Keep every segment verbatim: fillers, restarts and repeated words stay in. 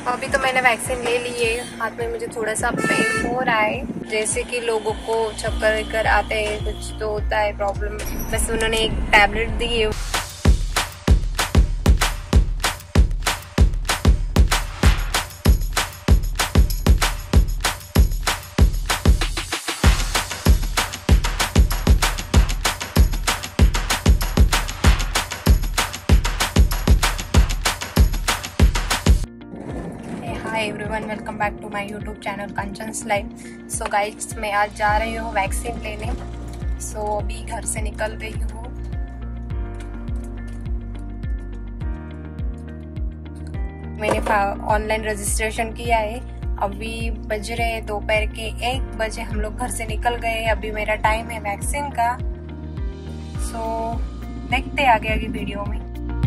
अभी तो मैंने वैक्सीन ले ली है। हाथ में मुझे थोड़ा सा पेन हो रहा है, जैसे कि लोगों को चक्कर वक्कर आते हैं, कुछ तो होता है प्रॉब्लम। बस उन्होंने एक टैबलेट दी है। Hi everyone, welcome back to my YouTube channel Kanchan's life. So guys, मैं आज जा रही हूँ वैक्सीन लेने। सो so, अभी घर से निकल गई हूँ। मैंने ऑनलाइन रजिस्ट्रेशन किया है। अभी बज रहे दोपहर के एक बजे हम लोग घर से निकल गए। अभी मेरा टाइम है वैक्सीन का। सो so, देखते आगे आगे वीडियो में।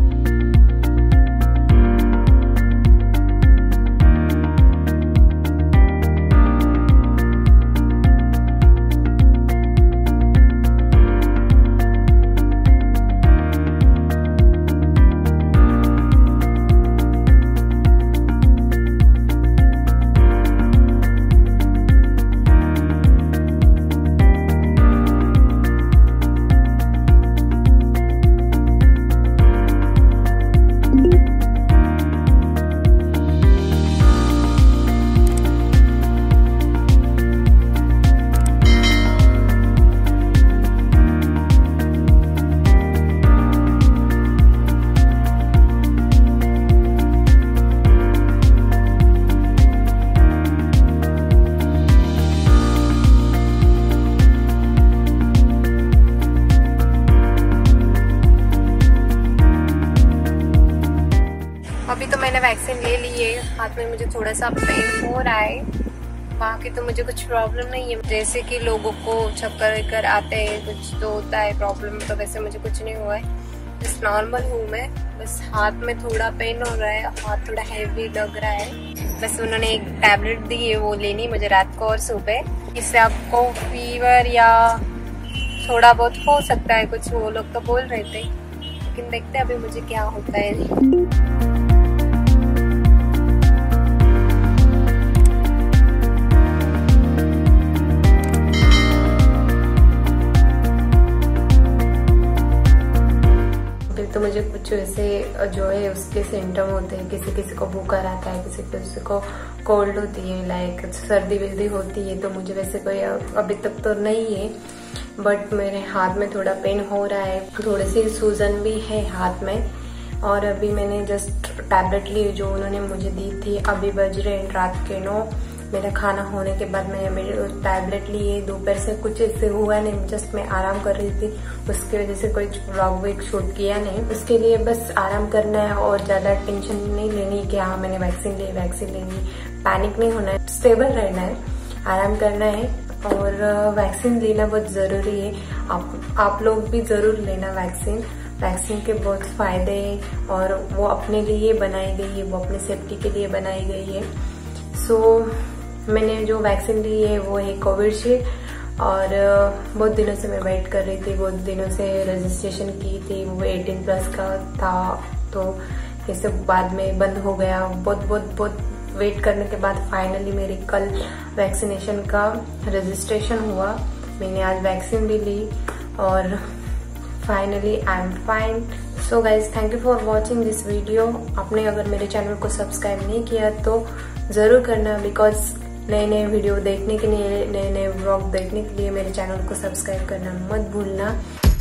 अभी तो मैंने वैक्सीन ले ली है। हाथ में मुझे थोड़ा सा पेन हो रहा है। बाकी तो मुझे कुछ प्रॉब्लम नहीं है, जैसे कि लोगों को चक्कर वक्कर आते हैं, कुछ तो होता है प्रॉब्लम। तो वैसे मुझे कुछ नहीं हुआ है, बस नॉर्मल हूँ मैं। बस हाथ में थोड़ा पेन हो रहा है, हाथ थोड़ा हैवी लग रहा है। बस उन्होंने एक टैबलेट दी है, वो लेनी मुझे रात को और सुबह। इससे आपको फीवर या थोड़ा बहुत हो सकता है कुछ, वो लोग तो बोल रहे थे, लेकिन देखते हैं अभी मुझे क्या होता है। तो मुझे कुछ ऐसे जो है उसके सिम्टम होते हैं। किसी किसी को बुखार आता है, किसी किसी को कोल्ड होती है, लाइक सर्दी वर्दी होती है। तो मुझे वैसे कोई अभी तक तो नहीं है, बट मेरे हाथ में थोड़ा पेन हो रहा है, थोड़ी सी सूजन भी है हाथ में। और अभी मैंने जस्ट टैबलेट ली जो उन्होंने मुझे दी थी। अभी बज रहे रात के नौ। मेरा खाना होने के बाद मैंने मेरी टैबलेट ली है। दोपहर से कुछ ऐसे हुआ नहीं, जस्ट मैं आराम कर रही थी। उसकी वजह से कोई व्लॉग वॉग शूट किया नहीं। उसके लिए बस आराम करना है और ज्यादा टेंशन नहीं लेनी कि हाँ मैंने वैक्सीन ली वैक्सीन लेनी। पैनिक नहीं होना है, स्टेबल रहना है, आराम करना है। और वैक्सीन लेना बहुत जरूरी है। आप आप लोग भी जरूर लेना वैक्सीन। वैक्सीन के बहुत फायदे हैं और वो अपने लिए बनाई गई है, वो अपनी सेफ्टी के लिए बनाई गई है। सो so, मैंने जो वैक्सीन ली है वो है कोविशील्ड। और बहुत दिनों से मैं वेट कर रही थी, बहुत दिनों से रजिस्ट्रेशन की थी। वो अठारह प्लस का था, तो ये सब बाद में बंद हो गया। बहुत बहुत बहुत वेट करने के बाद फाइनली मेरी कल वैक्सीनेशन का रजिस्ट्रेशन हुआ। मैंने आज वैक्सीन भी ली और finally I am fine. So guys, thank you for watching this video. आपने अगर मेरे चैनल को सब्सक्राइब नहीं किया तो जरूर करना, बिकॉज नए नए वीडियो देखने के लिए, नए नए व्लॉग देखने के लिए मेरे चैनल को सब्सक्राइब करना मत भूलना।